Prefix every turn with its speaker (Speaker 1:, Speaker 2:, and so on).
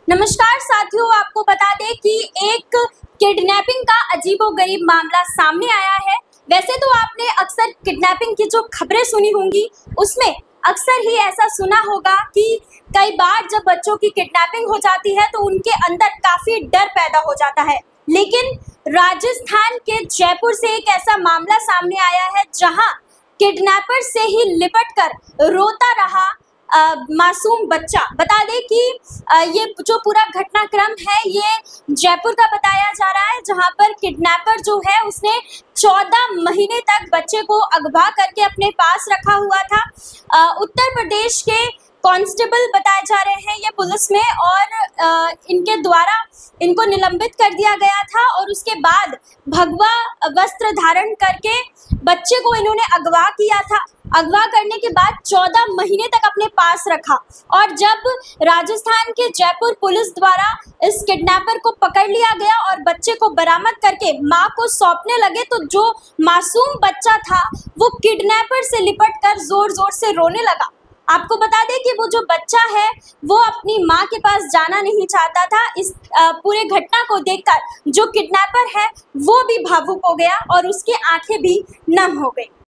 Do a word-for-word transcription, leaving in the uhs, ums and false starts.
Speaker 1: नमस्कार साथियों, आपको बता दें कि एक किडनैपिंग का अजीबोगरीब मामला सामने आया है। वैसे तो आपने अक्सर किडनैपिंग की जो खबरें सुनी होंगी, उसमें अक्सर ही ऐसा सुना होगा कि कई बार जब बच्चों की किडनैपिंग हो जाती है तो उनके अंदर काफ़ी डर पैदा हो जाता है। लेकिन राजस्थान के जयपुर से एक ऐसा मामला सामने आया है जहां किडनैपर से ही लिपट कर रोता रहा आ, मासूम बच्चा। बता दें कि आ, ये जो पूरा घटनाक्रम है ये जयपुर का बताया जा रहा है, जहां पर किडनैपर जो है उसने चौदह महीने तक बच्चे को अगवा करके अपने पास रखा हुआ था। आ, उत्तर प्रदेश के कांस्टेबल बताए जा रहे हैं ये पुलिस में, और आ, इनके द्वारा इनको निलंबित कर दिया गया था और उसके बाद भगवा वस्त्र धारण करके बच्चे को इन्होंने अगवा किया था। अगवा करने के बाद चौदह महीने तक अपने पास रखा, और जब राजस्थान के जयपुर पुलिस द्वारा इस किडनैपर को पकड़ लिया गया और बच्चे को बरामद करके मां को सौंपने लगे तो जो मासूम बच्चा था वो किडनैपर से लिपट कर जोर जोर से रोने लगा। आपको बता दें कि वो जो बच्चा है वो अपनी माँ के पास जाना नहीं चाहता था। इस पूरे घटना को देखकर जो किडनैपर है वो भी भावुक हो गया और उसकी आंखें भी नम हो गई।